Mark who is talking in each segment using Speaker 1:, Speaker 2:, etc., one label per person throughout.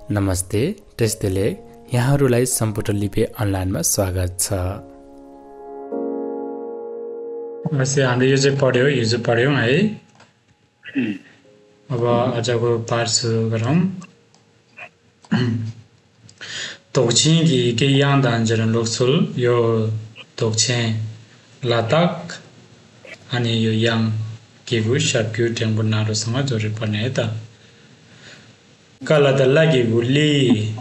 Speaker 1: नमस्ते, त्यस्तैले यहाँहरूलाई सम्पुटर लिपि अनलाइनमा स्वागत छ।
Speaker 2: हामीले हिजो पढ्यौँ है। अब आजको पाठ सुरु गरौँ। तोक्छिङकी केयाङ दान्जरन लोक्सुल यो तोक्छिङ लातक अनि यो याङ केगु शब्क्यु टेम्बु नारोसँग जोडेर पढ्ने है त। कलदल्लागी गुल्ली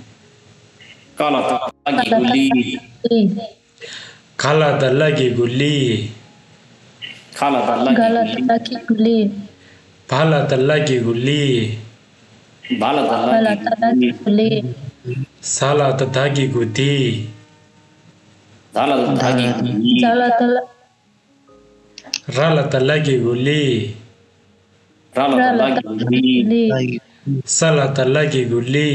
Speaker 2: खालादल्लागी गुल्ली भालादल्लागी गुल्ली सालादल्लागी गुती रालादल्लागी गुल्ली सालादल्लागी गुल्ली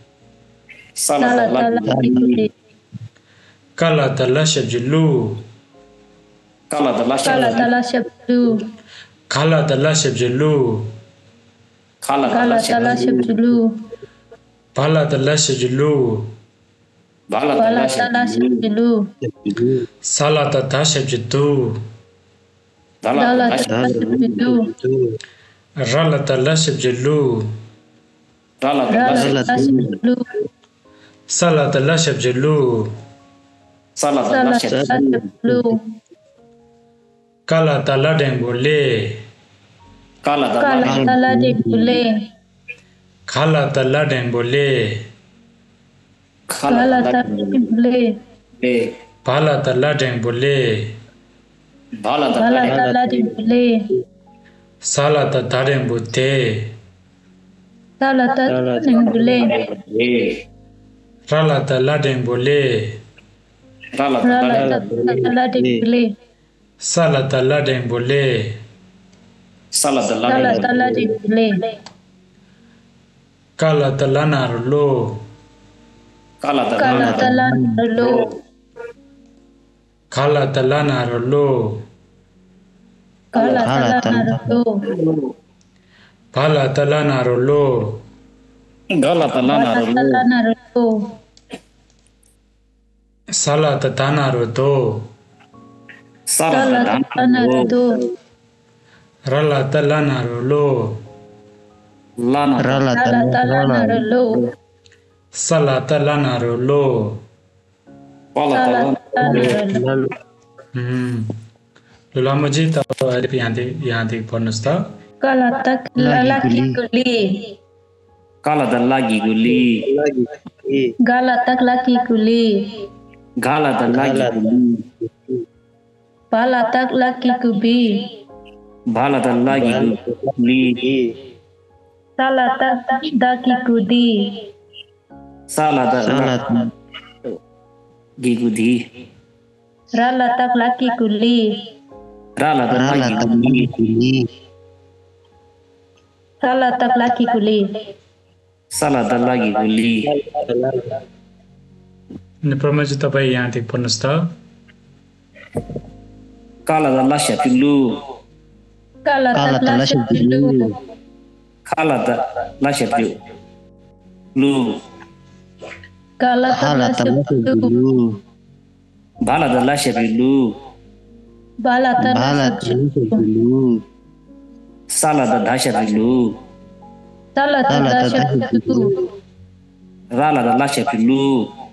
Speaker 2: कालादल्ला शब्जुल्लू खालादल्ला शब्जुल्लू भालादल्ला शब्जुल्लू सालादल्ला शब्जुत्तू रालादल्ला शब्जुल्लू सालादल्ला शब्जुल्लू कालादल्ला डेंगोले खालादल्ला डेंगोले भालादल्ला डेंगोले सालादल्ला डेंगोते रालादल्ला डेंगोले सालादल्ला डेंगोले कालादल्ला नारुलो खालादल्ला नारुलो भालादल्ला नारुलो सालादल्ला नारुतो रालादल्ला नारुलो सालादल्ला नारुलो लुलामुजी तपाईहरु यहाँदेखि पढ्नुस् त।
Speaker 3: कालादल्लागी गुल्ली भालादल्लागी गुबी सालादल्लागी गुदी रालादल्लागी गुल्ली सालादल्लागी गुल्ली
Speaker 2: प्रमाजी तपाईँ यहाँदेखि पढ्नुस् त।
Speaker 4: कालादल्ला शब्जुल्लू भालादल्ला शब्जुल्लू सालादल्ला शब्जुल्लू रालादल्ला शब्जुल्लू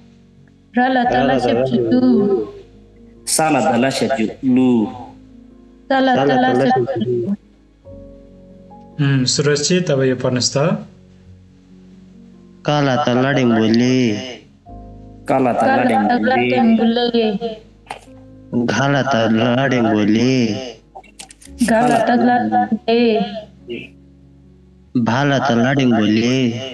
Speaker 4: सालादल्ला शब्जुल्लू
Speaker 2: सुरक्षित तपाईँ यो पढ्नुस् त।
Speaker 3: कालादल्ला डेंगोले घालादल्ला डेंगोले भालादल्ला डेंगोले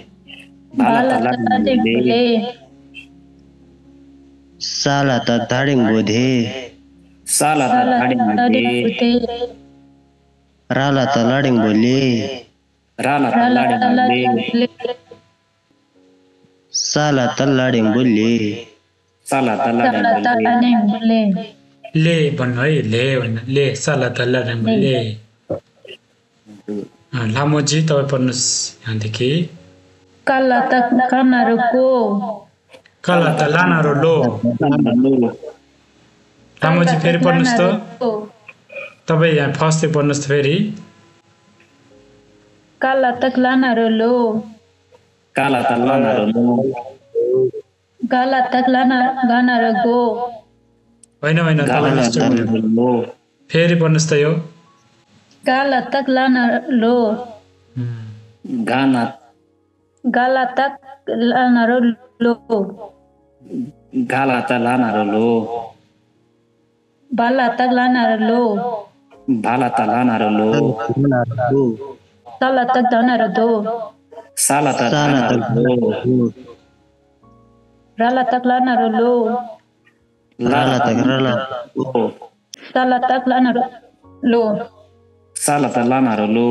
Speaker 3: सालादल्ला डेंगोधे रालादल्ला डेंगोले सालादल्ला डेंगोले
Speaker 2: ले भन्नु है, ले सालादल्ला डेंगोले। लामोजी तपाईँ पढ्नुस् यहाँदेखि।
Speaker 5: Kala ta kanaro ko.
Speaker 2: Kala ta lanaro lo.
Speaker 4: लो
Speaker 2: तामोजी फेरि पढ्नुस् त
Speaker 5: Ko.
Speaker 2: तपाईँ यहाँ फर्स्ट पढ्नुस् त फेरि
Speaker 5: Kala ta lanaro lo.
Speaker 4: काला त लानारो लो
Speaker 5: Kala ta ganaro go.
Speaker 2: होइन होइन
Speaker 4: गाला
Speaker 2: तपाईँ मिस्टेक भयो
Speaker 4: लानारो लो
Speaker 2: फेरि पढ्नुस् त यो
Speaker 5: Kala ta lanaro.
Speaker 4: गाना
Speaker 5: Gala ta lanaro lo.
Speaker 4: गाला त लानारो लो
Speaker 5: Bala ta lanaro lo.
Speaker 4: भाला त लानारो लो
Speaker 5: Sala ta ganaro do.
Speaker 4: साला त लानारो लो
Speaker 5: Rala ta lanaro lo.
Speaker 4: लाला त
Speaker 3: Rala
Speaker 4: लो
Speaker 5: Sala ta lanaro lo.
Speaker 4: साला त लानारो लो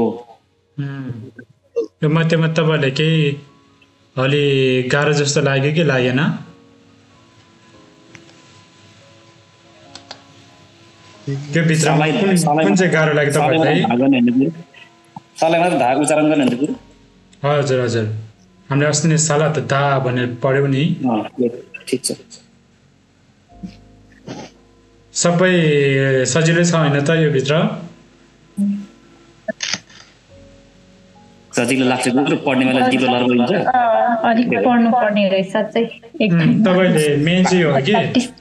Speaker 2: यो मध्येमा तपाईँलाई केही अलि गाह्रो जस्तो लाग्यो कि लागेन त्यो भित्र कुन चाहिँ गाह्रो लाग्यो तपाईँलाई
Speaker 4: सलाई मात्र धाग उच्चारण गर्ने हुन्छ
Speaker 2: हजुर हजुर हामीले अस्ति नै साला त दा भनेर पढ्यौँ नि
Speaker 4: ठिक छ
Speaker 2: सबै सजिलै छ होइन त यो भित्र
Speaker 4: सजिलो लाग्छ पढ्ने बेला जिब्रो लर्बइन्छ
Speaker 5: अलिक पढ्नु पर्ने रहेछ चाहिँ एकदम
Speaker 2: तपाईँले मेन चाहिँ हो कि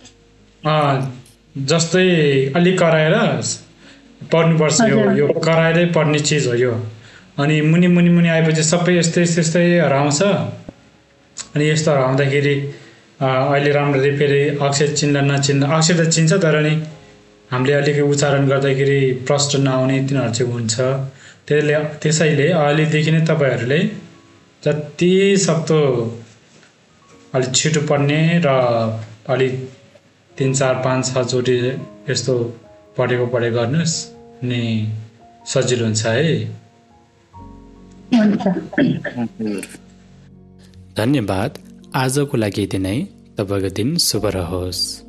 Speaker 2: जस्तै अलिक कराएर पढ्नुपर्छ यो कराएरै पढ्ने चिज हो यो अनि मुनि मुनि मुनि आएपछि सबै यस्तै यस्तै हराउँछ अनि यस्तो हराउँदाखेरि अहिले राम्ररी फेरि अक्षर चिन्ला नचिन्ला अक्षर त चिन्छ तर नि हामीले अलिकति उच्चारण गर्दाखेरि प्रष्ट नआउने तिनीहरू चाहिँ हुन्छ त्यसैले अहिलेदेखि नै तपाईँहरूले जति सक्दो अलिक छिटो पढ्ने र अलिक 3, 4, 5, 6 चोटि यस्तो पढेको गर्नुहोस् अनि सजिलो हुन्छ है
Speaker 1: धन्यवाद आजको लागि यति नै तपाईको दिन शुभ रहोस्